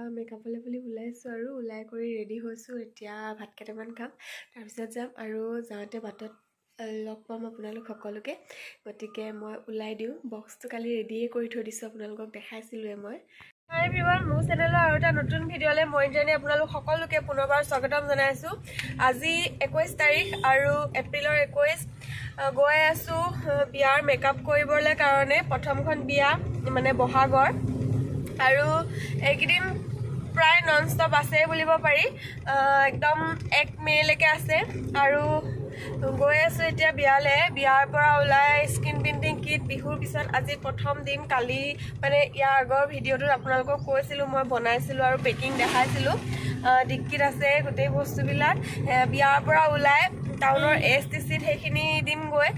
মেকআপলৈ বুলি ওলাইছোঁ আৰু ওলাই কৰি ৰেডি হৈছোঁ। এতিয়া ভাত কেইটামান খাম, তাৰপিছত যাম আৰু যাওঁতে বাটত লগ পাম আপোনালোক সকলোকে। গতিকে মই ওলাই দিওঁ। বক্সটো কালি ৰেডিয়ে কৰি থৈ দিছোঁ, আপোনালোকক দেখাইছিলোঁৱে মই। হাই এভৰিৱান, মোৰ চেনেলৰ আৰু এটা নতুন ভিডিঅ'লৈ মই জানি আপোনালোক সকলোকে পুনৰবাৰ স্বাগতম জনাইছোঁ। আজি 21 তাৰিখ আৰু এপ্ৰিলৰ 21 গৈ আছোঁ বিয়াৰ মেকআপ কৰিবলৈ কাৰণে। প্ৰথমখন বিয়া মানে বহাগৰ, আৰু এইকেইদিন প্ৰায় নন ষ্টপ আছে বুলিব পাৰি। একদম 1 মে'লৈকে আছে আৰু গৈ আছোঁ এতিয়া বিয়ালৈ। বিয়াৰ পৰা ওলাই স্কিন পেইণ্টিং কিট, বিহুৰ পিছত আজি প্ৰথম দিন। কালি মানে ইয়াৰ আগৰ ভিডিঅ'টোত আপোনালোকক কৈছিলোঁ মই বনাইছিলোঁ আৰু পেকিং দেখাইছিলোঁ। ডিক্কিত আছে গোটেই বস্তুবিলাক। বিয়াৰ পৰা ওলাই টাউনৰ STCত সেইখিনি দিম গৈ,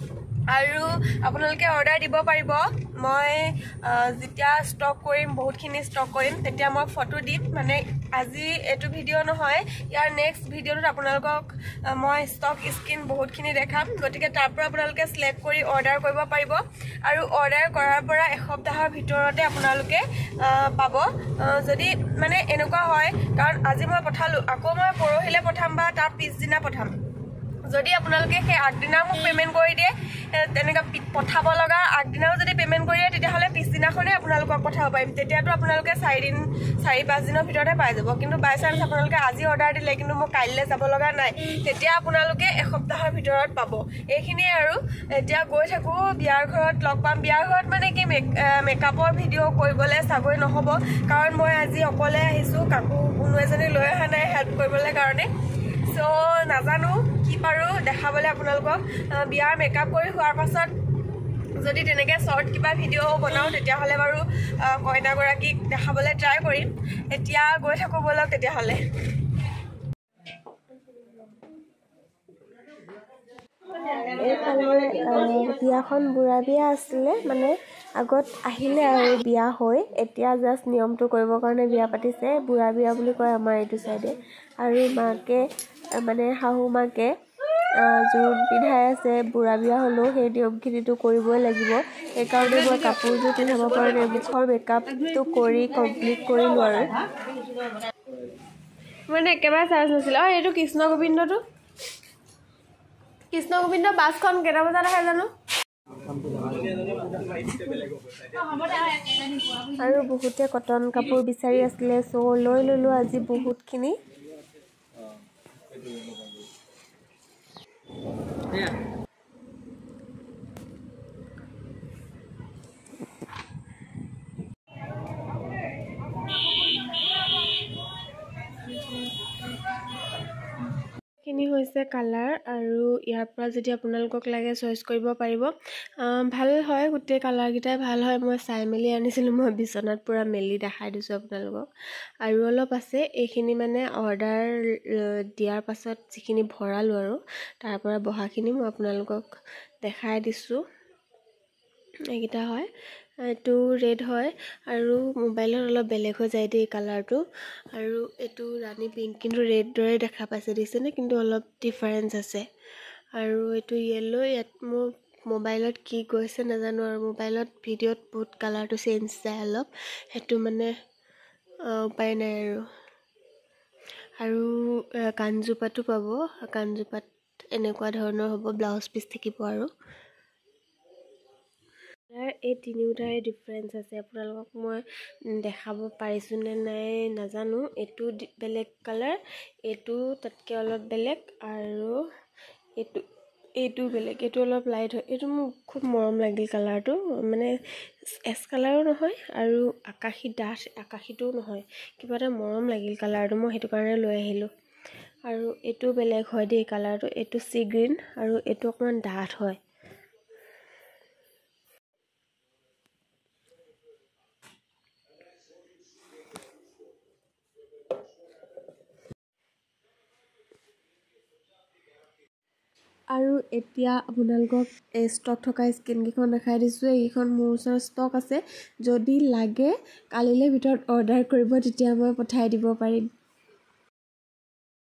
আৰু আপোনালোকে অৰ্ডাৰ দিব পাৰিব। মই যেতিয়া ষ্টক কৰিম, বহুতখিনি ষ্টক কৰিম, তেতিয়া মই ফটো দিম। মানে আজি এইটো ভিডিঅ' নহয়, ইয়াৰ নেক্সট ভিডিঅ'টোত আপোনালোকক মই ষ্টক স্কিন বহুতখিনি দেখাম। গতিকে তাৰ পৰা আপোনালোকে চিলেক্ট কৰি অৰ্ডাৰ কৰিব পাৰিব, আৰু অৰ্ডাৰ কৰাৰ পৰা এসপ্তাহৰ ভিতৰতে আপোনালোকে পাব। যদি মানে এনেকুৱা হয়, কাৰণ আজি মই পঠালোঁ, আকৌ মই পৰহিলৈ পঠাম বা তাৰ পিছদিনা পঠাম। যদি আপোনালোকে সেই আগদিনা মোক পে'মেণ্ট কৰি দিয়ে, তেনেকৈ পঠাব লগা আগদিনাও যদি পে'মেণ্ট কৰি দিয়ে, তেতিয়াহ'লে পিছদিনাখনেই আপোনালোকক পঠাব পাৰিম। তেতিয়াতো আপোনালোকে 4-5 দিনৰ ভিতৰতে পাই যাব। কিন্তু বাই চান্স আপোনালোকে আজি অৰ্ডাৰ দিলে, কিন্তু মোক কাইলৈ যাব লগা নাই, তেতিয়া আপোনালোকে এসপ্তাহৰ ভিতৰত পাব। এইখিনিয়ে আৰু। এতিয়া গৈ থাকোঁ, বিয়াৰ ঘৰত লগ পাম। বিয়াৰ ঘৰত মানে কি মেকআপৰ ভিডিঅ' কৰিবলৈ চাগৈ নহ'ব, কাৰণ মই আজি অকলে আহিছোঁ, কাকো কোনো এজনী লৈ অহা নাই হেল্প কৰিবলৈ কাৰণে। চ' নাজানো কি পাৰোঁ দেখাবলৈ আপোনালোকক। বিয়াৰ মেকআপ কৰি হোৱাৰ পাছত যদি তেনেকৈ শ্বৰ্ট কিবা ভিডিঅ' বনাওঁ, তেতিয়াহ'লে বাৰু কইনাগৰাকীক দেখাবলৈ ট্ৰাই কৰিম। এতিয়া গৈ থাকোঁ ব'লক তেতিয়াহ'লে। এইফালে বিয়াখন বুঢ়া বিয়া আছিলে, মানে আগত আহিলে আৰু বিয়া হৈ এতিয়া জাষ্ট নিয়মটো কৰিবৰ কাৰণে বিয়া পাতিছে। বুঢ়া বিয়া বুলি কয় আমাৰ এইটো চাইডে। আৰু মাকে মানে শাহু মাকে জোৰোণ পিন্ধাই আছে। বুঢ়া বিয়া হ'লেও সেই নিয়মখিনিতো কৰিবই লাগিব। সেইকাৰণে মই কাপোৰযোৰ পিন্ধাব পৰা নাই। মুখৰ মেকআপটো কৰি কমপ্লিট কৰিলোঁ আৰু মানে একেবাৰে চাৰ্জ নাছিলে। আৰু এইটো কৃষ্ণ গোবিন্দটো, কৃষ্ণ গোবিন্দ বাছখন কেইটা বজাত আহে জানো? আৰু বহুতে কটন কাপোৰ বিচাৰি আছিলে, চ' লৈ ল'লোঁ আজি বহুতখিনি। খিনি হৈছে কালাৰ, আৰু ইয়াৰ পৰা যদি আপোনালোকক লাগে চইচ কৰিব পাৰিব। ভাল হয়, গোটেই কালাৰকেইটাই ভাল হয়। মই চাই মেলি আনিছিলোঁ, মই বিচনাত পূৰা মেলি দেখাই দিছোঁ আপোনালোকক। আৰু অলপ আছে, এইখিনি মানে অৰ্ডাৰ দিয়াৰ পাছত যিখিনি ভৰালোঁ আৰু তাৰ পৰা বহাখিনি মই আপোনালোকক দেখাই দিছোঁ। এইকেইটা হয়, এইটো ৰেড হয়, আৰু মোবাইলত অলপ বেলেগ হৈ যায় দেই কালাৰটো। আৰু এইটো ৰাণী পিংক, কিন্তু ৰেড দৰে দেখা পাইছে দেখিছেনে, কিন্তু অলপ ডিফাৰেঞ্চ আছে। আৰু এইটো য়েল্ল', ইয়াত মোৰ মোবাইলত কি গৈছে নাজানো, আৰু মোবাইলত ভিডিঅ'ত বহুত কালাৰটো চেঞ্জ যায় অলপ, সেইটো মানে উপায় নাই আৰু। আৰু কাণজোপাটো পাব, কাণজোপাত এনেকুৱা ধৰণৰ হ'ব, ব্লাউজ পিচ থাকিব। আৰু এই তিনিওটাৰে ডিফাৰেঞ্চ আছে, আপোনালোকক মই দেখাব পাৰিছোঁ নে নাই নাজানো। এইটো বেলেগ কালাৰ, এইটো তাতকৈ অলপ বেলেগ, আৰু এইটো বেলেগ, এইটো অলপ লাইট হয়। এইটো মোৰ খুব মৰম লাগিল কালাৰটো, মানে এছ কালাৰো নহয় আৰু আকাশী ডাঠ আকাশীটোও নহয়, কিবা এটা মৰম লাগিল কালাৰটো, মই সেইটো কাৰণে লৈ আহিলোঁ। আৰু এইটো বেলেগ হয় দেই কালাৰটো, এইটো চি গ্ৰীণ, আৰু এইটো অকণমান ডাঠ হয়। আৰু এতিয়া আপোনালোকক এই ষ্টক থকা স্কিনকেইখন দেখাই দিছোঁ। এইকেইখন মোৰ ওচৰত ষ্টক আছে, যদি লাগে কালিলৈ ভিতৰত অৰ্ডাৰ কৰিব, তেতিয়া মই পঠাই দিব পাৰিম।